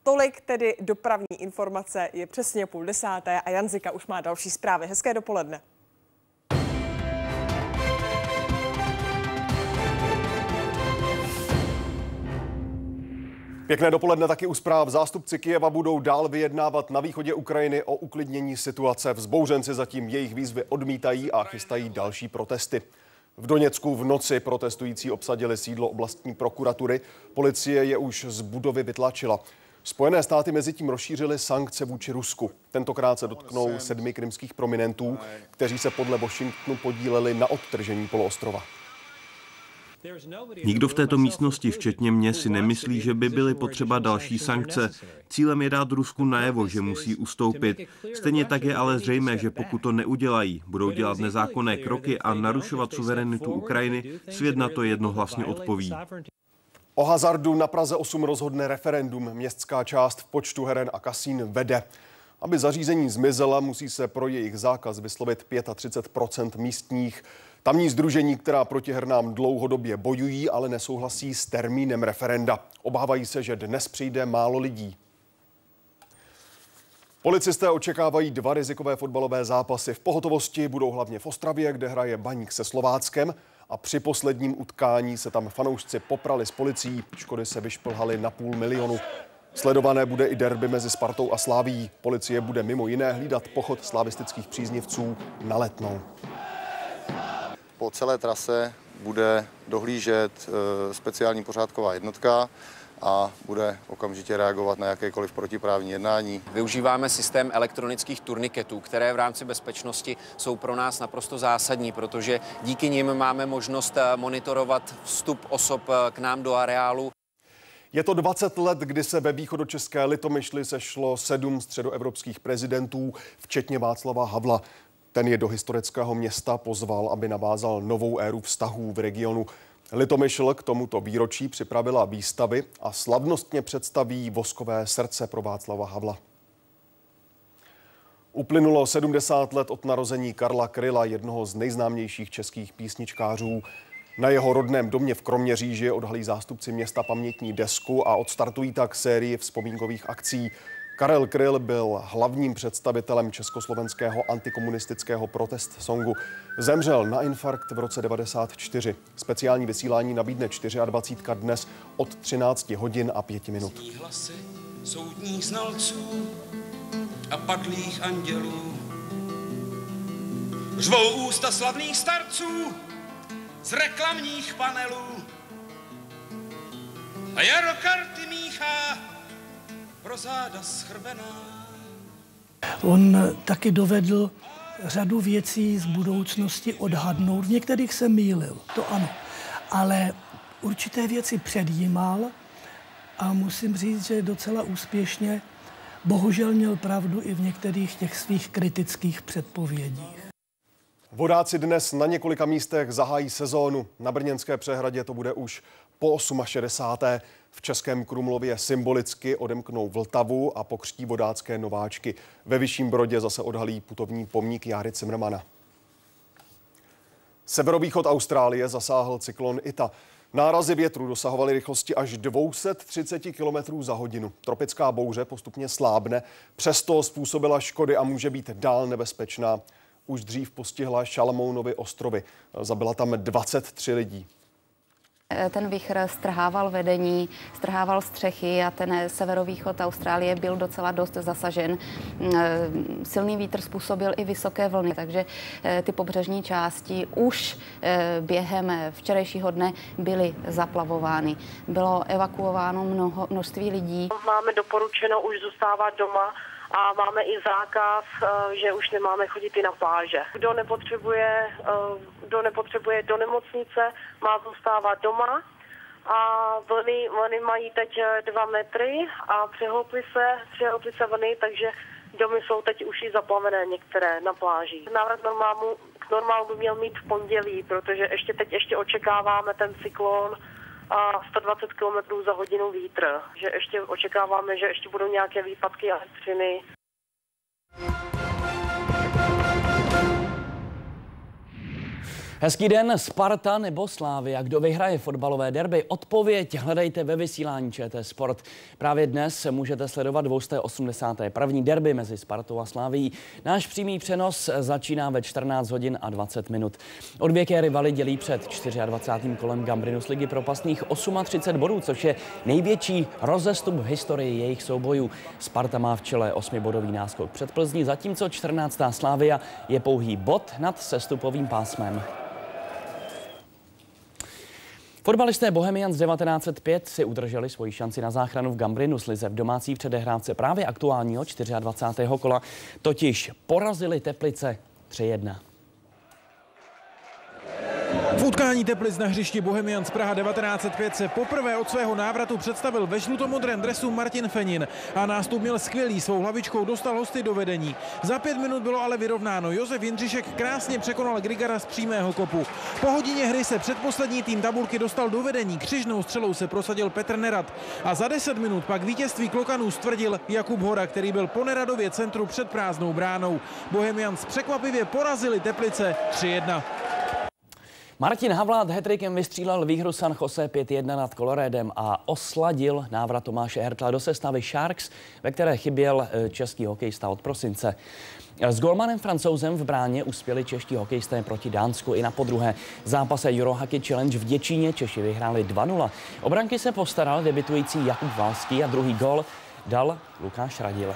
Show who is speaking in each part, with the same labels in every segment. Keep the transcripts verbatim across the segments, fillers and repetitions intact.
Speaker 1: Tolik tedy dopravní informace, je přesně půl desáté a Yann Zika už má další zprávy. Hezké dopoledne.
Speaker 2: Pěkné dopoledne taky u zpráv. Zástupci Kyjeva budou dál vyjednávat na východě Ukrajiny o uklidnění situace. Vzbouřenci zatím jejich výzvy odmítají a chystají další protesty. V Doněcku v noci protestující obsadili sídlo oblastní prokuratury. Policie je už z budovy vytlačila. Spojené státy mezitím rozšířily sankce vůči Rusku. Tentokrát se dotknou sedmi krymských prominentů, kteří se podle Washingtonu podíleli na odtržení poloostrova.
Speaker 3: Nikdo v této místnosti, včetně mě, si nemyslí, že by byly potřeba další sankce. Cílem je dát Rusku najevo, že musí ustoupit. Stejně tak je ale zřejmé, že pokud to neudělají, budou dělat nezákonné kroky a narušovat suverenitu Ukrajiny, svět na to jednohlasně odpoví.
Speaker 2: O hazardu na Praze osm rozhodne referendum. Městská část v počtu heren a kasín vede. Aby zařízení zmizela, musí se pro jejich zákaz vyslovit třicet pět procent místních. Tamní sdružení, která proti hernám dlouhodobě bojují, ale nesouhlasí s termínem referenda. Obávají se, že dnes přijde málo lidí. Policisté očekávají dva rizikové fotbalové zápasy. V pohotovosti budou hlavně v Ostravě, kde hraje Baník se Slováckem, a při posledním utkání se tam fanoušci poprali s policií. Škody se vyšplhaly na půl milionu. Sledované bude i derby mezi Spartou a Slavií. Policie bude mimo jiné hlídat pochod slavistických příznivců na Letnou.
Speaker 4: Po celé trase bude dohlížet speciální pořádková jednotka a bude okamžitě reagovat na jakékoliv protiprávní jednání.
Speaker 5: Využíváme systém elektronických turniketů, které v rámci bezpečnosti jsou pro nás naprosto zásadní, protože díky nim máme možnost monitorovat vstup osob k nám do areálu.
Speaker 2: Je to dvacet let, kdy se ve východočeské Litomyšli sešlo sedm středoevropských prezidentů, včetně Václava Havla. Ten je do historického města pozval, aby navázal novou éru vztahů v regionu. Litomyšl k tomuto výročí připravila výstavy a slavnostně představí voskové srdce pro Václava Havla. Uplynulo sedmdesát let od narození Karla Kryla, jednoho z nejznámějších českých písničkářů. Na jeho rodném domě v Kroměříži odhalí zástupci města pamětní desku a odstartují tak sérii vzpomínkových akcí. Karel Kryl byl hlavním představitelem československého antikomunistického protest songu. Zemřel na infarkt v roce devadesát čtyři. Speciální vysílání nabídne dvacet čtyři dnes od třinácti hodin a pěti minut.
Speaker 6: Zní hlasy soudních znalců a padlých andělů. Řvou ústa slavných starců z reklamních panelů. A jaro karty míchá pro záda schrbená.
Speaker 7: On taky dovedl řadu věcí z budoucnosti odhadnout. V některých se mýlil, to ano. Ale určité věci předjímal a musím říct, že docela úspěšně bohužel měl pravdu i v některých těch svých kritických předpovědích.
Speaker 2: Vodáci dnes na několika místech zahájí sezónu. Na Brněnské přehradě to bude už po šedesáté osmé V Českém Krumlově symbolicky odemknou Vltavu a pokřtí vodácké nováčky. Ve Vyšším Brodě zase odhalí putovní pomník Járy Cimrmana. Severovýchod Austrálie zasáhl cyklon Ita. Nárazy větru dosahovaly rychlosti až dvě stě třicet kilometrů za hodinu. Tropická bouře postupně slábne, přesto způsobila škody a může být dál nebezpečná. Už dřív postihla Šalamounovy ostrovy. Zabila tam dvacet tři lidí.
Speaker 8: Ten vichr strhával vedení, strhával střechy a ten severovýchod Austrálie byl docela dost zasažen. Silný vítr způsobil i vysoké vlny, takže ty pobřežní části už během včerejšího dne byly zaplavovány. Bylo evakuováno mnoho, množství lidí.
Speaker 9: Máme doporučeno už zůstávat doma a máme i zákaz, že už nemáme chodit i na pláže. Kdo nepotřebuje, kdo nepotřebuje do nemocnice, má zůstávat doma. A vlny, vlny mají teď dva metry a přehouply se, přehouply se vlny, takže domy jsou teď už i zaplavené některé na pláži. Návrat normálu, k normálu by měl mít v pondělí, protože ještě teď ještě očekáváme ten cyklon a sto dvacet kilometrů za hodinu vítr. Že ještě očekáváme, že ještě budou nějaké výpadky elektřiny.
Speaker 10: Hezký den, Sparta nebo Slavia. Kdo vyhraje fotbalové derby? Odpověď hledejte ve vysílání Č T Sport. Právě dnes můžete sledovat dvě osmdesátá první derby mezi Spartou a Slavií. Náš přímý přenos začíná ve čtrnáct hodin a dvacet minut. Odvěké rivaly dělí před dvacátým čtvrtým kolem Gambrinus ligy propastných třicet osm bodů, což je největší rozestup v historii jejich soubojů. Sparta má v čele osmibodový náskok před Plzní, zatímco čtrnáctá Slavia je pouhý bod nad sestupovým pásmem. Fotbalisté Bohemians devatenáct set pět si udrželi svoji šanci na záchranu v Gambrinus lize v domácí předehrávce právě aktuálního dvacátého čtvrtého kola, totiž porazili Teplice tři jedna.
Speaker 11: V utkání Teplic na hřišti Bohemians Praha devatenáct set pět se poprvé od svého návratu představil ve žlutomodrém dresu Martin Fenin a nástup měl skvělý, svou hlavičkou dostal hosty do vedení. Za pět minut bylo ale vyrovnáno. Josef Jindřišek krásně překonal Grigara z přímého kopu. Po hodině hry se předposlední tým tabulky dostal do vedení, křižnou střelou se prosadil Petr Nerad a za deset minut pak vítězství Klokanů stvrdil Jakub Hora, který byl po Neradově centru před prázdnou bránou. Bohemians překvapivě porazili Teplice tři jedna.
Speaker 10: Martin Havlát hat-trickem vystřílel výhru San Jose pět jedna nad Coloradem a osladil návrat Tomáše Hertla do sestavy Sharks, ve které chyběl český hokejista od prosince. S golmanem Francouzem v bráně uspěli čeští hokejisté proti Dánsku i na podruhé. V zápase Eurohockey Challenge v Děčíně Češi vyhráli dva nula. O branky se postaral debitující Jakub Valský a druhý gól dal Lukáš Radil.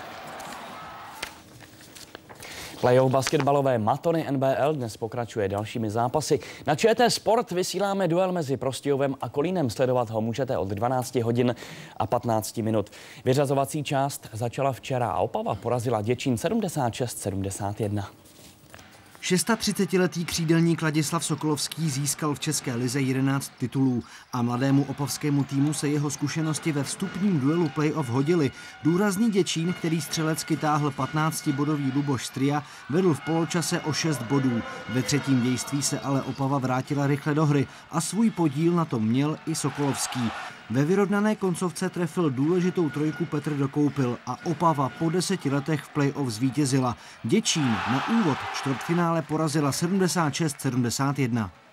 Speaker 10: Playoff basketbalové Matony N B L dnes pokračuje dalšími zápasy. Na Č T Sport vysíláme duel mezi Prostějovem a Kolínem. Sledovat ho můžete od dvanácti hodin a patnácti minut. Vyřazovací část začala včera a Opava porazila Děčín sedmdesát šest sedmdesát jedna.
Speaker 12: třicetišestiletý křídelník Ladislav Sokolovský získal v české lize jedenáct titulů a mladému opavskému týmu se jeho zkušenosti ve vstupním duelu playoff hodily. Důrazný Děčín, který střelecky táhl patnáctibodový Luboš Stria, vedl v poločase o šest bodů. Ve třetím dějství se ale Opava vrátila rychle do hry a svůj podíl na tom měl i Sokolovský. Ve vyrovnané koncovce trefil důležitou trojku Petr Dokoupil a Opava po deseti letech v playoff zvítězila. Děčín na úvod čtvrtfinále porazila sedmdesát šest sedmdesát jedna.